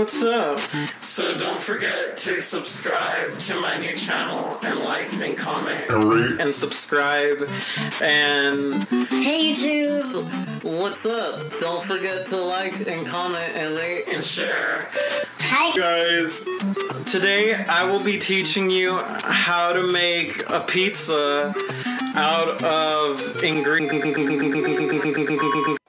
what's up? So don't forget to subscribe to my new channel and like and comment And rate and subscribe. And hey YouTube, what's up? Don't forget to like and comment and rate and share. Hi guys, today I will be teaching you how to make a pizza out of ingredients.